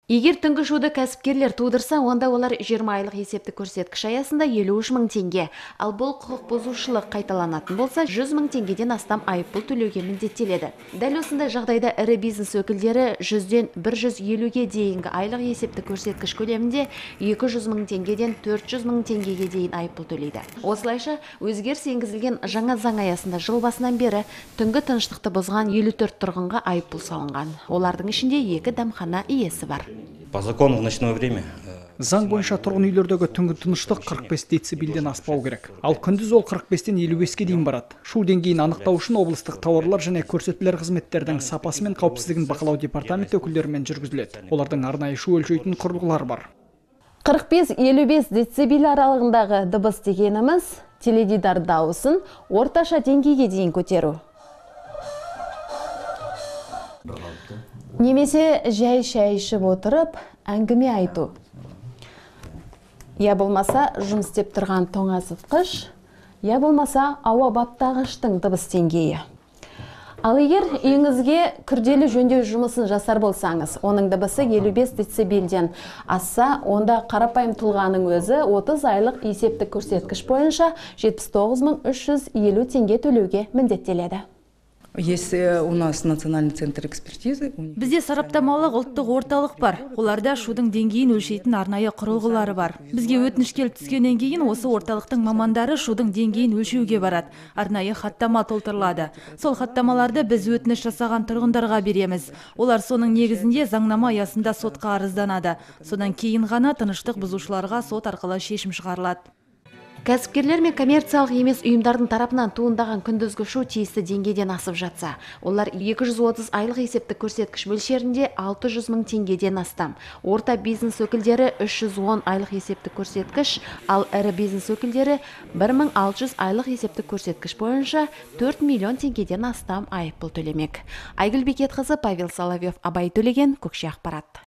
Егер түнгі шуды кәсіпкерлер тудырса, онда олар 20 айлық есептік көрсеткіш аясында 53 мың теңге. Ал бұл құқық бұзушылық қайталанатын болса, 100 мың теңгеден астам айыппұл төлеуге міндеттеледі. Дәл осындай жағдайда ірі бизнес өкілдері 100-ден 150-ге дейінгі айлық есептік көрсеткіш көлемінде 200 мың теңгеден 400 мың теңгеге дейін айыппұл төлейді. Осылайша, өзгеріс енгізілген жаңа заң аясында жыл басынан бері түнгі тыныштықты бұзған 54 тұрғынға айыппұл салынған. Олардың ішінде 2 дәмхана иесі бар. По закону в ночное время. Заң бойынша тұрғын үйлердегі түнгі тыныштық 45 децибелден аспау керек. Ал күндіз ол 45-тен 55-ке дейін барады. Шу деңгейін анықтау үшін облыстық тауарлар және көрсетілер қызметтердің сапасы мен қауіпсіздігін бақылау департаменті өкілдерімен жүргізіледі. Олардың арнайы шу өлшейтін құрылғылар бар. 45-55 децибел аралығындағы дыбыс дегеніміз теледидар дауысын орташа деңгейге дейін көтеру. Немесе жай шай ішіп отырып, әңгіме айту. Я болмаса жұмыс істеп тұрған тоңазытқыш, я болмаса ауа баптағыштың дыбыс деңгейі. Ал егер үйіңізге күрделі жөндеу жұмысын жасар болсаңыз, оның дыбысы 55 децибелден асса, онда қарапайым тұлғаның өзі 30 айлық есептік көрсеткіш бойынша 79 350 теңге төлеуге міндеттеледі. Если у нас национальный центр экспертизы, бізде сараптамалық ұлттық орталық бар. Оларда шудың деңгейін өлшейтін арнайы құрылғылары бар. Бізге өтініш келіп түскеннен кейін осы орталықтың мамандары шудың деңгейін өлшеуге барады. Арнайы хаттама толтырылады. Сол хаттамаларды біз өтініш жасаған тұрғындарға береміз. Олар соның негізінде заңнама аясында сотқа арызданады. Содан кейін ғана тыныштық бұзушыларға сот арқылы шешім шығарылады. Кәсіпкерлер мен коммерциялық емес ұйымдардың тарапынан туындаған күндізгі шу тиісті деңгейден асып жатса, олар 230 айлық есептік көрсеткіш мөлшерінде 600 мың теңгеден астам. Орта бизнес өкілдері 310 айлық есептік көрсеткіш, ал ірі бизнес өкілдері 1600 айлық есептік көрсеткіш бойынша 4 миллион теңгеден астам айыппұл төлемек. Айгүл Бекетқызы, Павел Соловьев, Абай Төлеген, Көкше Ақпарат.